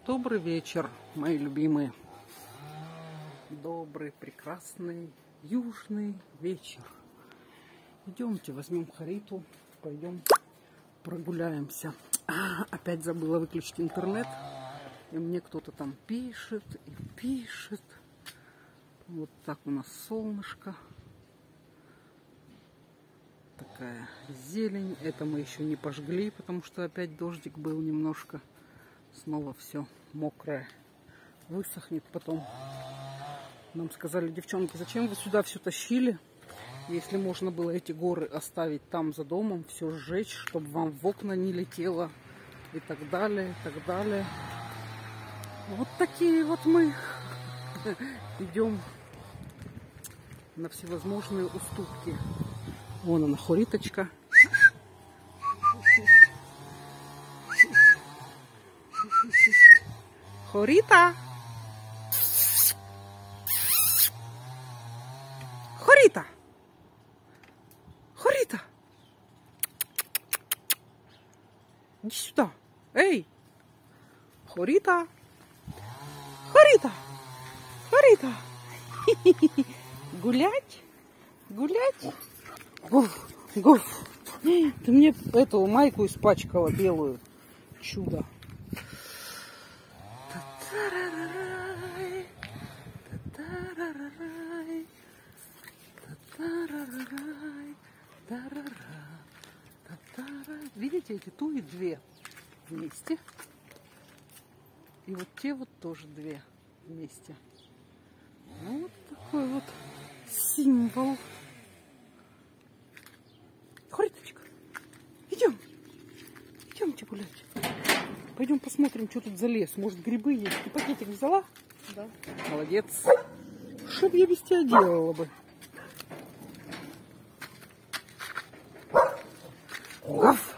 Добрый вечер, мои любимые. Добрый, прекрасный, южный вечер. Идемте, возьмем Хариту, пойдем прогуляемся. Опять забыла выключить интернет. И мне кто-то там пишет и пишет. Вот так у нас солнышко. Такая зелень. Это мы еще не пожгли, потому что опять дождик был немножко. Снова все мокрое. Высохнет потом. Нам сказали, девчонки, зачем вы сюда все тащили? Если можно было эти горы оставить там за домом, все сжечь, чтобы вам в окна не летело. И так далее, и так далее. Вот такие вот мы идем на всевозможные уступки. Вон она, Хориточка. Хорита! Хорита! Хорита! Иди сюда! Эй! Хорита! Хорита! Хорита! Гулять? Гулять? Гуф! Гуф! Ты мне эту майку испачкала белую. Чудо! Видите, эти туи две вместе. И вот те вот тоже две вместе. Ну, вот такой вот символ. Хориточка, идем. Идемте гулять. Пойдем посмотрим, что тут за лес. Может, грибы есть. Ты пакетик взяла? Да. Молодец. Что бы я без тебя делала бы? Гав!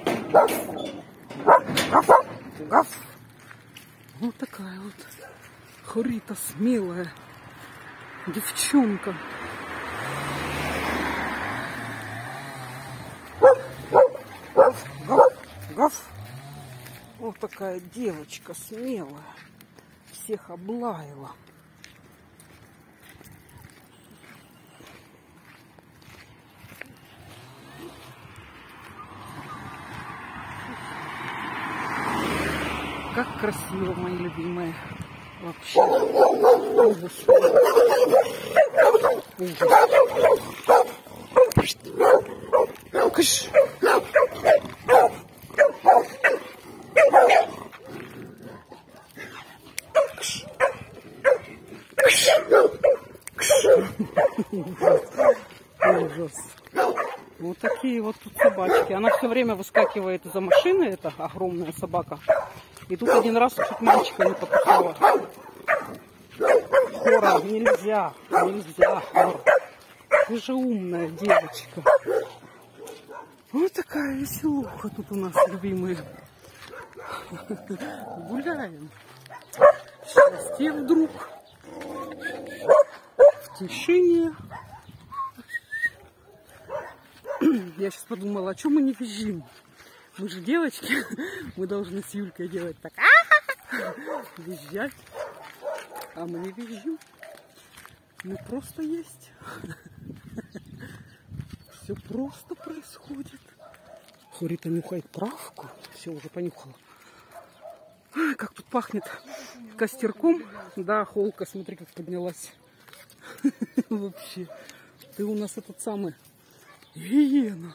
Гав! Гав! Вот такая вот Хорита смелая девчонка. Гав! Гав! Вот такая девочка смелая. Всех облаяла. Как красиво, мои любимые. Вообще. Ужас. Ужас. Ужас. Вот такие вот тут собачки. Она все время выскакивает из-за машины, эта огромная собака. И тут один раз чуть мальчика не покусала. Хора, нельзя, нельзя, Хора. Ты же умная девочка. Вот такая веселуха тут у нас, любимые. Гуляем. Счастье вдруг. В тишине. Я сейчас подумала, а что мы не визжим? Мы же девочки, мы должны с Юлькой делать так. Визжать. А мы не визжим. Мы просто есть. Все просто происходит. Хорита нюхает травку. Все, уже понюхала. Как тут пахнет костерком. Да, холка, смотри, как поднялась. Вообще. Ты у нас этот самый гиена.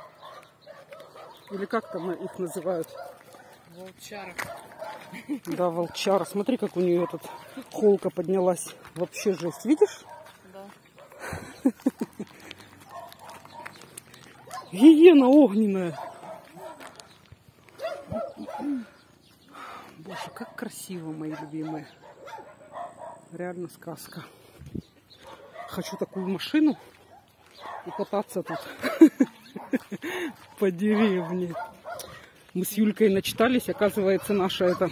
Или как там их называют? Волчара. Да, волчара. Смотри, как у нее этот холка поднялась. Вообще жесть. Видишь? Да. Гиена огненная. Боже, как красиво, мои любимые. Реально сказка. Хочу такую машину и кататься тут по деревне. Мы с Юлькой начитались, оказывается, наше это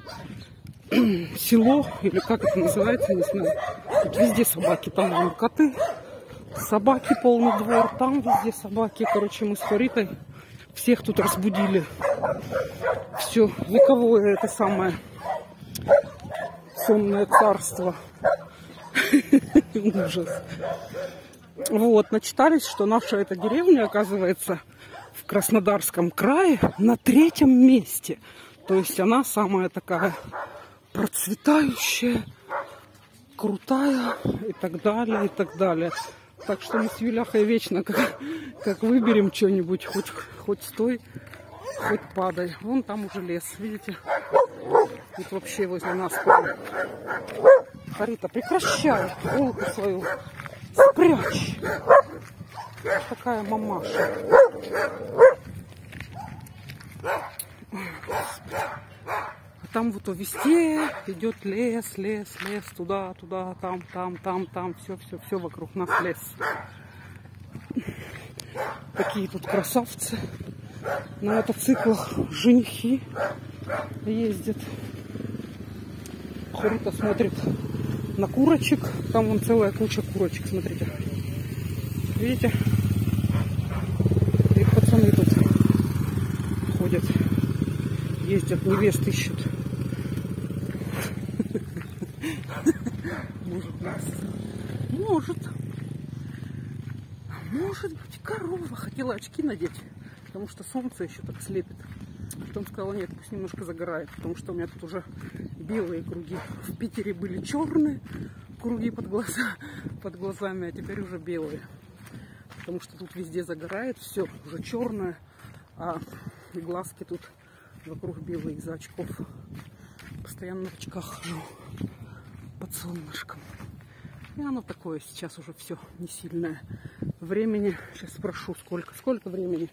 село, или как это называется, не знаю. Тут везде собаки, там вон коты, собаки полный двор, там везде собаки. Короче, мы с Хоритой всех тут разбудили. Все, вековое это самое сонное царство. Ужас. Вот, начитались, что наша эта деревня, оказывается, в Краснодарском крае на 3-м месте. То есть она самая такая процветающая, крутая и так далее, и так далее. Так что мы с Юляхой вечно, как выберем что-нибудь, хоть стой, хоть падай. Вон там уже лес, видите? Тут вообще возле нас прям. Харита, прекращай улыбку свою. Спрячь. Такая мамаша. А там вот везде идет лес, туда, там. Все вокруг нас лес. Такие тут красавцы. На мотоциклах женихи ездят. Харита смотрит на курочек. Там вон целая куча курочек, смотрите. Видите? И пацаны тут ходят, ездят, невест ищут. Может нас. Может быть, корова. Хотела очки надеть, потому что солнце еще так слепит. Потом сказала, нет, пусть немножко загорает, потому что у меня тут уже белые круги. В Питере были черные круги под глазами, а теперь уже белые. Потому что тут везде загорает, все уже черное, а глазки тут вокруг белые из-за очков. Постоянно в очках хожу под солнышком. И оно такое сейчас уже все не сильное. Времени, сейчас спрошу, сколько времени?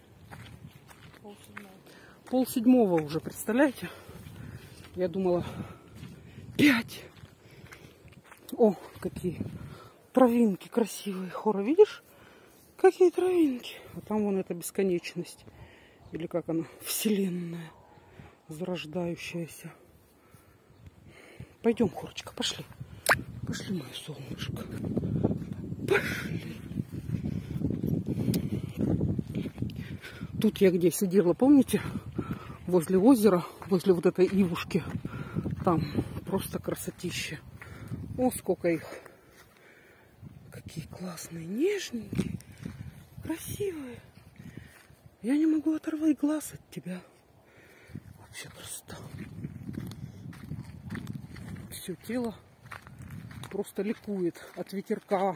6:30 уже, представляете? Я думала 5. О, какие травинки красивые. Хора, видишь? Какие травинки. А там вон эта бесконечность. Или как она? Вселенная. Зарождающаяся. Пойдем, Хорочка, пошли. Пошли, мое солнышко. Пошли. Тут я где сидела, помните? Возле озера, возле вот этой ивушки. Там просто красотища. О, сколько их. Какие классные, нежненькие, красивые. Я не могу оторвать глаз от тебя. Вообще красота. Все тело просто ликует от ветерка,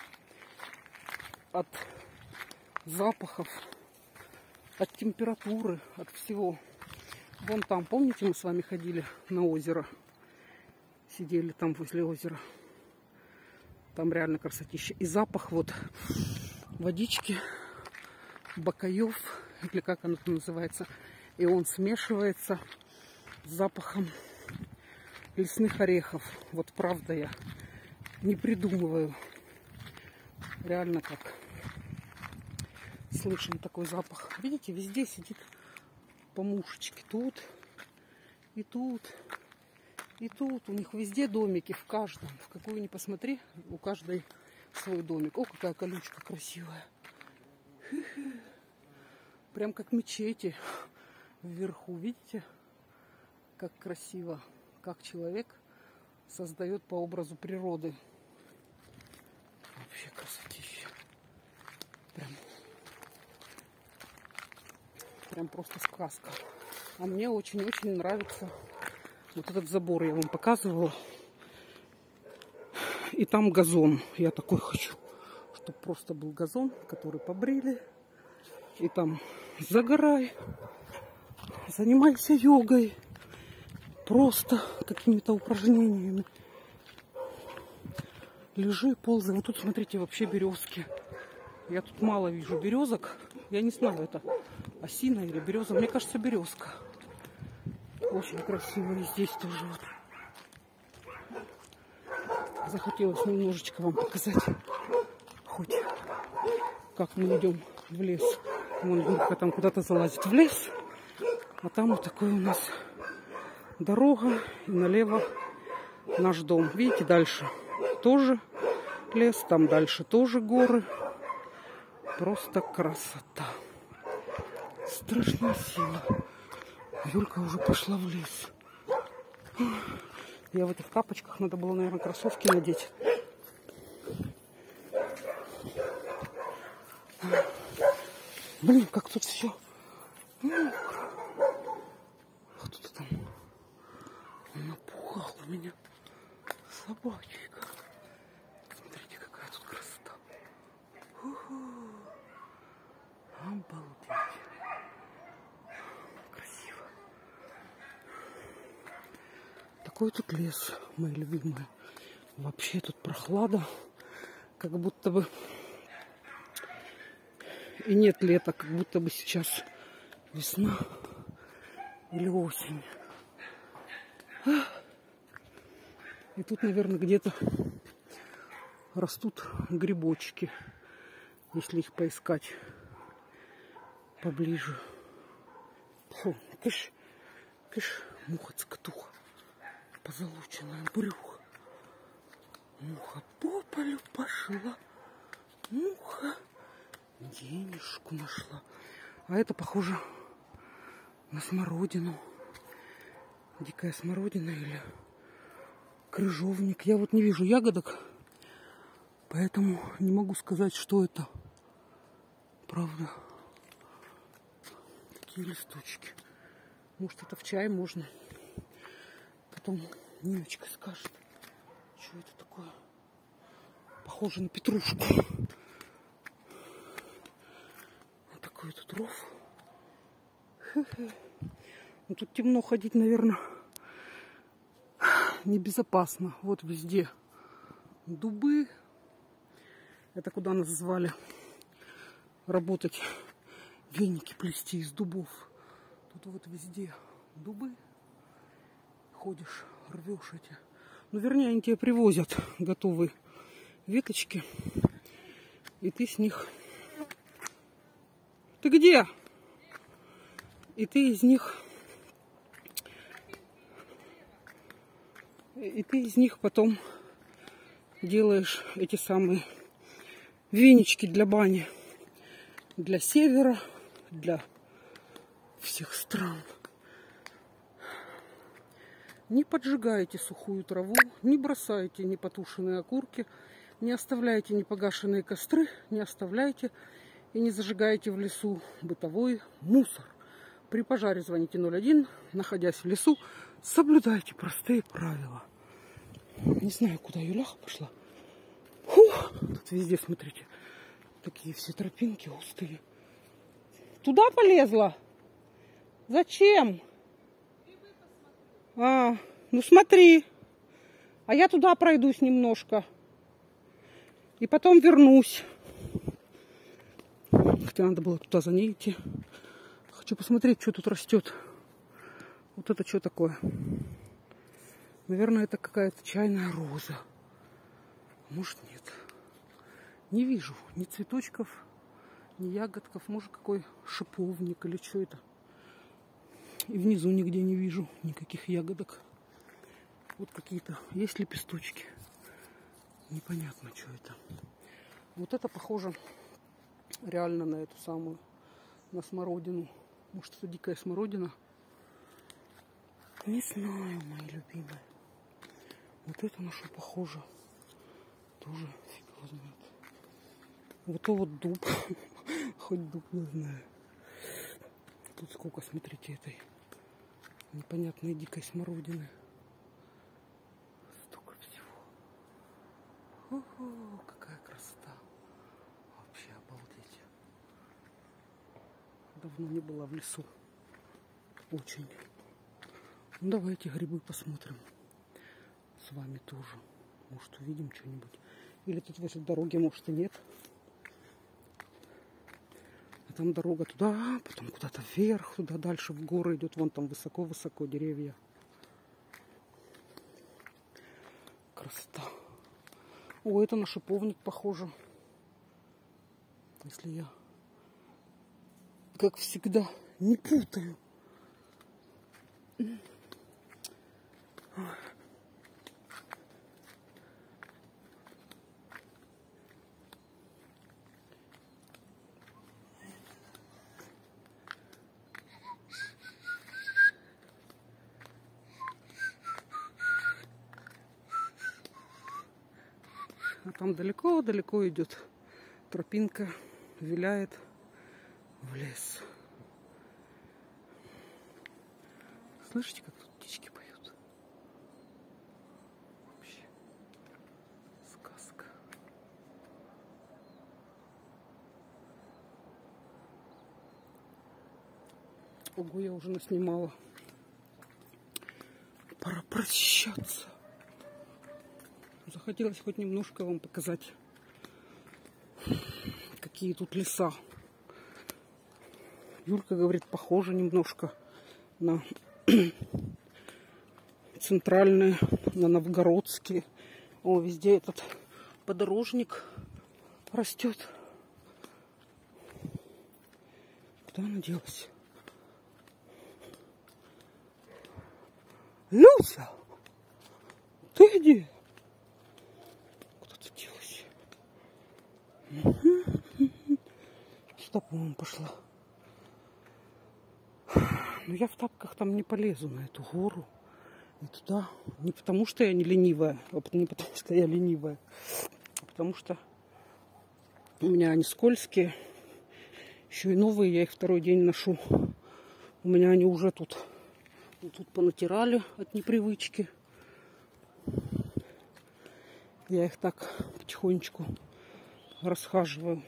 от запахов, от температуры, от всего. Вон там, помните, мы с вами ходили на озеро? Сидели там возле озера. Там реально красотища. И запах вот водички, бакаев, или как оно там называется. И он смешивается с запахом лесных орехов. Вот правда я не придумываю. Реально как слышим такой запах. Видите, везде сидит по мушечке. Тут и тут. И тут. У них везде домики, в каждом. В какую ни посмотри, у каждой свой домик. О, какая колючка красивая. Прям как мечети вверху. Видите, как красиво. Как человек создает по образу природы. Вообще красотища. Прям просто сказка. А мне очень-очень нравится вот этот забор. Я вам показывала. И там газон. Я такой хочу, чтобы просто был газон, который побрили. И там загорай, занимайся йогой. Просто какими-то упражнениями. Лежи, ползай. Вот тут, смотрите, вообще березки. Я тут мало вижу березок. Я не знаю, это осина или береза. Мне кажется, березка. Очень красиво. И здесь тоже вот. Захотелось немножечко вам показать. Хоть как мы идем в лес. Вон Юрка там куда-то залазит в лес. А там вот такой у нас дорога. И налево наш дом. Видите, дальше тоже лес. Там дальше тоже горы. Просто красота. Страшная сила. Юлька уже пошла в лес. Я в этих тапочках, надо было, наверное, кроссовки надеть. Блин, как тут все. Кто-то там напугал меня. Собачка. Смотрите, какая тут красота. Обалдеть. Красиво. Такой тут лес, мои любимые. Вообще тут прохлада. Как будто бы и нет лета, как будто бы сейчас весна или осень. И тут, наверное, где-то растут грибочки, если их поискать поближе. Фу, кыш, кыш, муха-цокотуха, позолоченное брюхо. Муха по полю пошла, муха денежку нашла. А это похоже на смородину. Дикая смородина или крыжовник. Я вот не вижу ягодок, поэтому не могу сказать, что это. Правда. Такие листочки. Может, это в чай можно. Потом Ниночка скажет, что это такое. Похоже на петрушку. Вот такой тут ров. Ну, тут темно ходить, наверное, небезопасно. Вот везде дубы. Это куда нас звали работать, веники плести из дубов. Тут вот везде дубы. Ходишь, рвешь эти. Ну, вернее, они тебе привозят готовые веточки. И ты с них... Ты где? И ты из них... И ты из них потом делаешь эти самые венички для бани. Для севера, для всех стран. Не поджигайте сухую траву, не бросайте непотушенные окурки, не оставляйте непогашенные костры, не оставляйте и не зажигайте в лесу бытовой мусор. При пожаре звоните 01, находясь в лесу, соблюдайте простые правила. Не знаю, куда Юляха пошла. Фух, тут везде, смотрите, такие все тропинки густые. Туда полезла? Зачем? А, ну смотри. А я туда пройдусь немножко. И потом вернусь. Хотя надо было туда за ней идти. Хочу посмотреть, что тут растет. Вот это что такое? Наверное, это какая-то чайная роза. Может, нет. Не вижу ни цветочков, ни ягодков. Может, какой шиповник или что это. И внизу нигде не вижу никаких ягодок. Вот какие-то есть лепесточки. Непонятно, что это. Вот это похоже реально на эту самую, на смородину. Может, это дикая смородина? Не знаю, мои любимые. Вот это на что похоже. Тоже фиг его знает. Вот то вот дуб. Хоть дуб не знаю. Тут сколько, смотрите, этой непонятной дикой смородины. Столько всего. Ого, какая красота. Вообще обалдеть. Давно не была в лесу. Очень. Ну, давайте грибы посмотрим. С вами тоже. Может, увидим что-нибудь. Или тут возле дороги, может, и нет. А там дорога туда, потом куда-то вверх, туда дальше в горы идет. Вон там высоко-высоко деревья. Красота. О, это на шиповник похоже. Если я, как всегда, не путаю. А там далеко-далеко идет тропинка, виляет в лес. Слышите, как тут птички поют? Вообще сказка. Ого, я уже наснимала. Пора прощаться. Захотелось хоть немножко вам показать, какие тут леса. Юлька говорит, похоже немножко на центральные, на новгородские. О, везде этот подорожник растет. Куда она делась? Люся! Ты где? Куда ты делась? Сюда, по-моему, пошла. Но я в тапках там не полезу на эту гору. И туда. Не потому, что я не ленивая. Не потому, что я ленивая. А потому что у меня они скользкие. Еще и новые. Я их второй день ношу. У меня они уже тут понатирали от непривычки. Я их так потихонечку расхаживаю.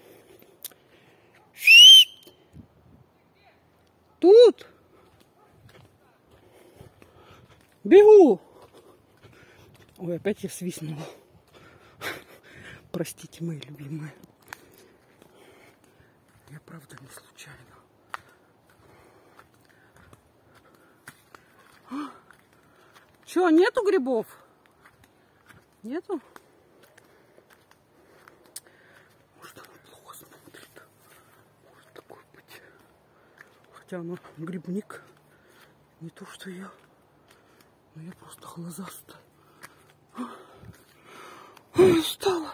Тут! Бегу! Ой, опять я свистнула. Простите, мои любимые. Я правда не случайно. Чё, нету грибов? Нету? Может, она плохо смотрит. Может такое быть. Хотя она грибник. Не то, что я. Но я просто глазастая. Устала.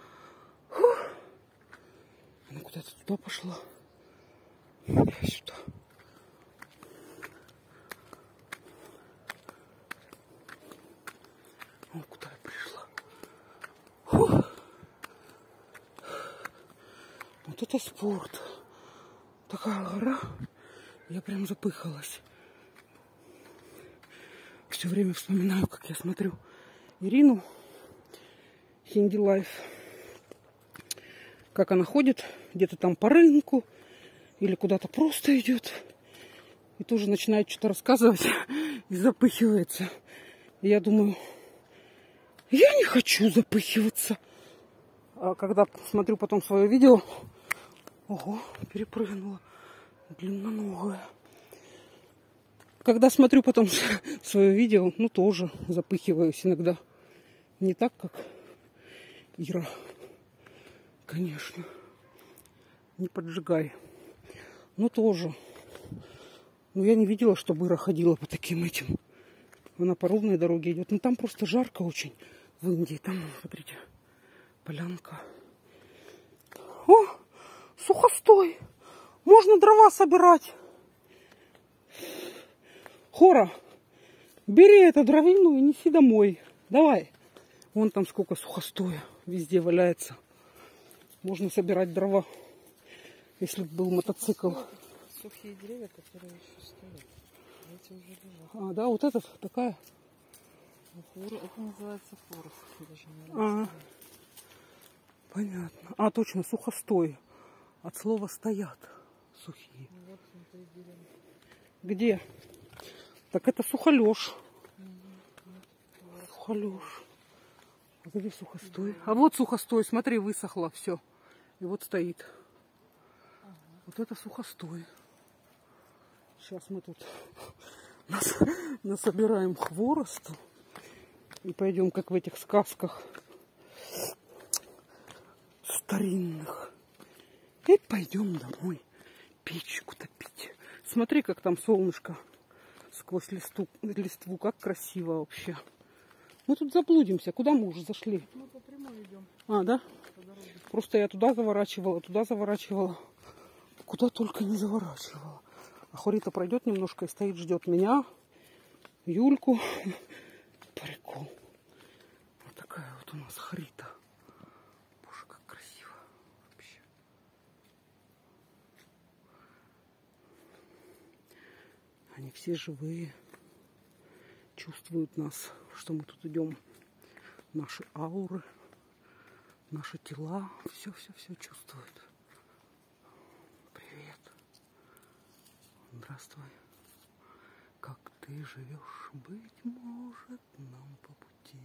Она куда-то туда пошла. Я сюда. О, куда я пришла. Фух. Вот это спорт. Такая гора. Я прям запыхалась. Все время вспоминаю, как я смотрю Ирину Хинди Лайф. Как она ходит где-то там по рынку или куда-то просто идет. И тоже начинает что-то рассказывать и запыхивается. И я думаю, я не хочу запыхиваться. А когда смотрю потом свое видео, ого, перепрыгнула, длинноногая. Когда смотрю потом свое видео, ну тоже запыхиваюсь иногда. Не так, как Ира, конечно. Не поджигай. Но тоже. Но я не видела, чтобы Ира ходила по таким этим. Она по ровной дороге идет. Но там просто жарко очень в Индии. Там, смотрите, полянка. О, сухостой. Можно дрова собирать. Хора, бери эту дровину и неси домой. Давай. Вон там сколько сухостоя. Везде валяется. Можно собирать дрова. Если бы был мотоцикл. Сухие деревья, которые еще стоят. Эти уже лежат. А, да, вот эта такая. Это называется форест. Даже не А, понятно. А, точно, сухостой. От слова стоят. Сухие. вот смотри, деревья. Где? Так это сухолёж. Сухолёж. А где сухостой? А вот сухостой, смотри, высохло все. И вот стоит. Вот это сухостой. Сейчас мы тут насобираем хворосту. И пойдем, как в этих сказках старинных. И пойдем домой печку топить. Смотри, как там солнышко сквозь листву. Как красиво вообще. Мы тут заблудимся. Куда мы уже зашли? Мы по прямой идем. А, да? По дороге. Просто я туда заворачивала. Куда только не заворачивала. А Хорита пройдет немножко и стоит, ждет меня, Юльку. Прикол. Вот такая вот у нас Хорита. Они все живые, чувствуют нас, что мы тут идем. Наши ауры, наши тела, все чувствуют. Привет. Здравствуй. Как ты живешь, быть может, нам по пути.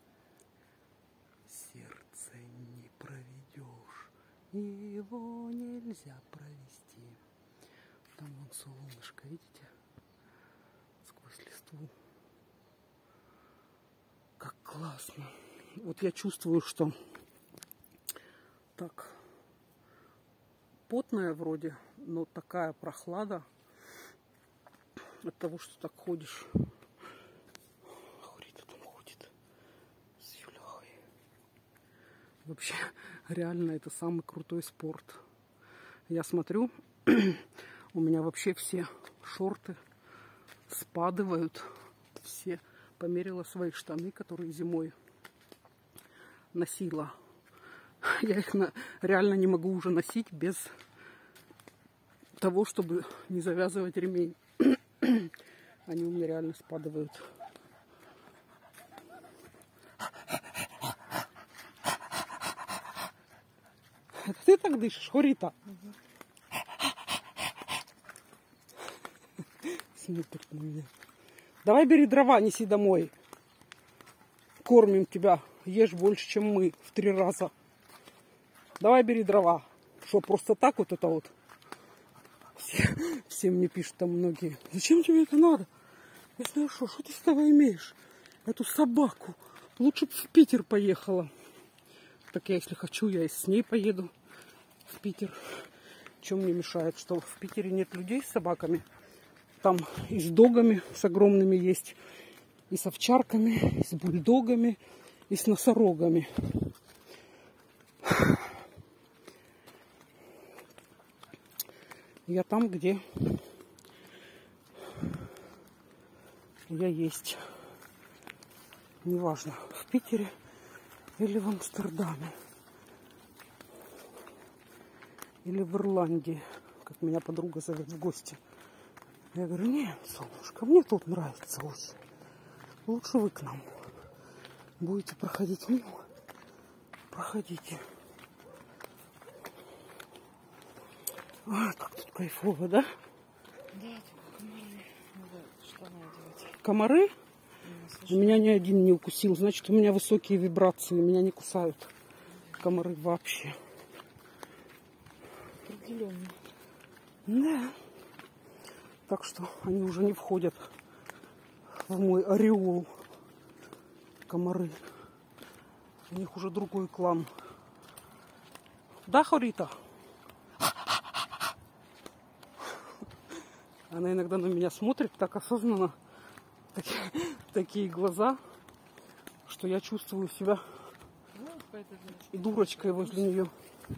Сердце не проведешь, и его нельзя провести. Там вон солнышко, видите? Сквозь листву. Как классно. Вот я чувствую, что так потная вроде, но такая прохлада от того, что так ходишь. Хурита там ходит с Юляхой. Вообще, реально, это самый крутой спорт. Я смотрю, у меня вообще все шорты спадывают. Все. Померила свои штаны, которые зимой носила. Я их реально не могу уже носить без того, чтобы не завязывать ремень. Они у меня реально спадывают. Это ты так дышишь, Хорита? Смотрит на меня. Давай бери дрова, неси домой. Кормим тебя. Ешь больше, чем мы. В 3 раза. Давай бери дрова. Что, просто так вот это вот? Все мне пишут там многие. Зачем тебе это надо? Я знаю, что ты с тобой имеешь? Эту собаку. Лучше бы в Питер поехала. Так я, если хочу, я и с ней поеду в Питер. Чем мне мешает, что в Питере нет людей с собаками? Там и с догами, с огромными есть, и с овчарками, и с бульдогами, и с носорогами. Я там, где я есть. Неважно, в Питере или в Амстердаме. Или в Ирландии, как меня подруга зовет в гости. Я говорю, нет, солнышко, мне тут нравится очень. Лучше вы к нам будете проходить мимо. Проходите. А, как тут кайфово, да? Да, комары. Надо штаны одевать. Комары? У меня ни один не укусил. Значит, у меня высокие вибрации. Меня не кусают комары вообще. Определенно. Да. Так что они уже не входят в мой ореол. Комары. У них уже другой клан. Да, Хорита? Она иногда на меня смотрит так осознанно. Такие глаза, что я чувствую себя дурочкой возле нее.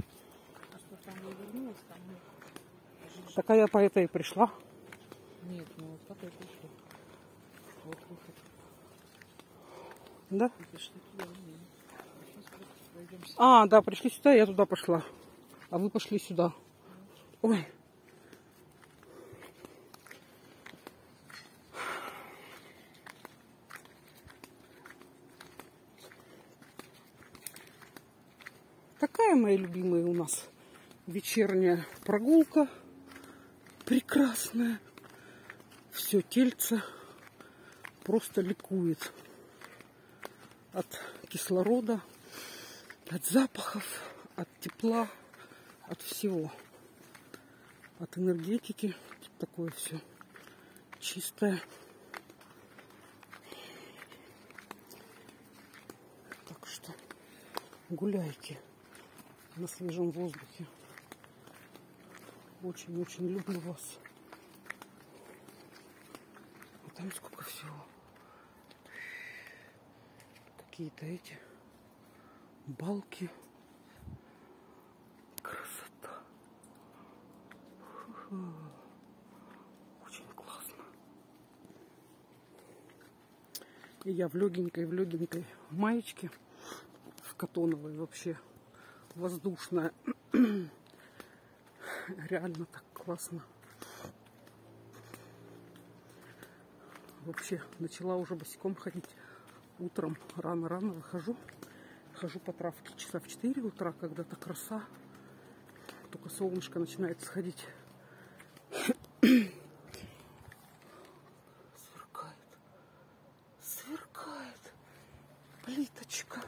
Так я по этой и пришла. Нет, ну вот так я пришла. Вот выход. Да? Пришли туда, сейчас пройдемся. А, да, пришли сюда, я туда пошла. А вы пошли сюда. Ой. Такая, моя любимая, у нас вечерняя прогулка. Прекрасная. Все тельце просто ликует от кислорода, от запахов, от тепла, от всего. От энергетики. Тут такое все чистое. Так что гуляйте на свежем воздухе. Очень-очень люблю вас. А там сколько всего. Какие-то эти балки. Красота. Очень классно. И я в легенькой маечке, в катоновой вообще, воздушная. Реально так классно. вообще начала уже босиком ходить. Утром рано-рано выхожу. Хожу по травке часа в 4 утра, когда-то краса. Только солнышко начинает сходить. Сверкает. Сверкает. Плиточка.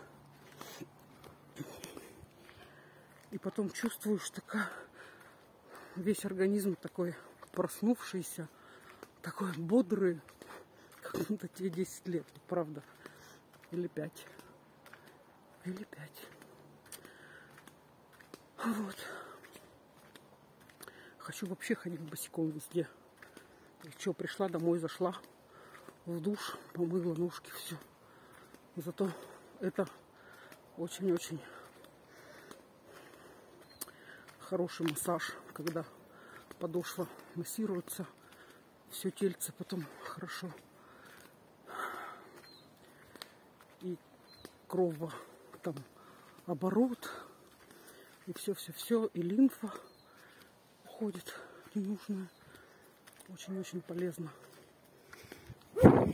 И потом чувствую, что весь организм такой проснувшийся, такой бодрый, как будто тебе 10 лет, правда. Или 5. Или 5. Вот. Хочу вообще ходить босиком везде. И что, пришла домой, зашла в душ, помыла ножки, все. Зато это очень-очень хороший массаж, когда подошва массируется, все тельце потом хорошо. И крово там оборот, и все, и лимфа уходит ненужная. Очень-очень полезно. Там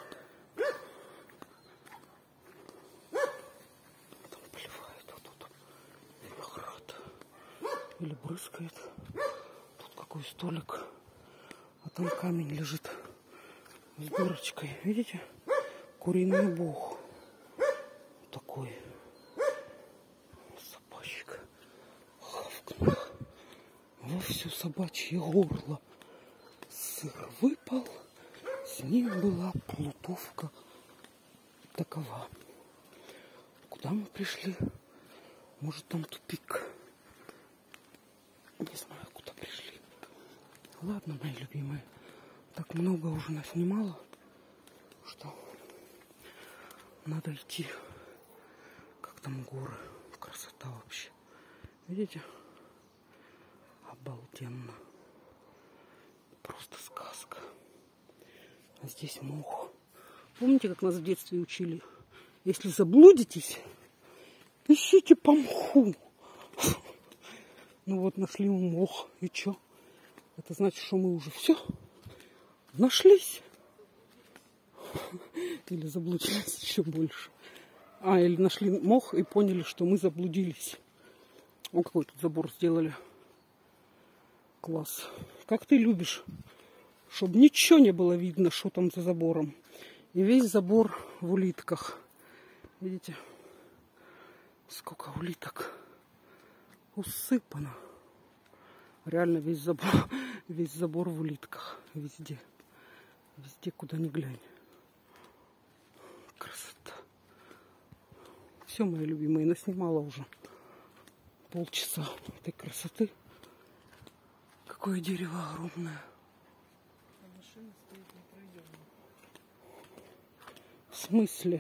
поливает вот тут виноград. Или брызгает. Тут какой столик. А там камень лежит с дырочкой. Видите? Куриный бог. Такой. Собачка хавкнула во все собачье горло. Сыр выпал. С ним была плутовка такова. Куда мы пришли? Может, там тупик? Не знаю, куда пришли. Ладно, мои любимые. Так много уже наснимала, что надо идти. Как там горы. Красота вообще. Видите? Обалденно. Просто сказка. А здесь мох. Помните, как нас в детстве учили? Если заблудитесь, ищите по мху. Ну вот, нашли мох. И что? Это значит, что мы уже все нашлись. Или заблудились еще больше. Или нашли мох и поняли, что мы заблудились. О, какой тут забор сделали. Класс. Как ты любишь, чтобы ничего не было видно, что там за забором. И весь забор в улитках. Видите? Сколько улиток усыпано. Реально весь забор в улитках. Везде. Везде, куда ни глянь. Красота. Все, мои любимые, наснимала уже полчаса этой красоты. Какое дерево огромное. А машина стоит непроемная. В смысле?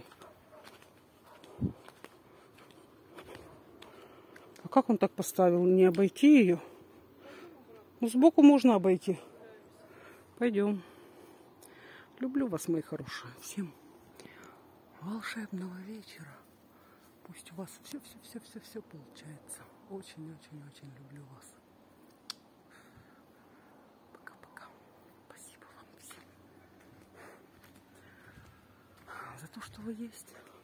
А как он так поставил? Не обойти ее? Ну, сбоку можно обойти. Пойдем. Люблю вас, мои хорошие. Всем волшебного вечера. Пусть у вас все получается. Очень-очень-очень люблю вас. Пока-пока. Спасибо вам всем за то, что вы есть.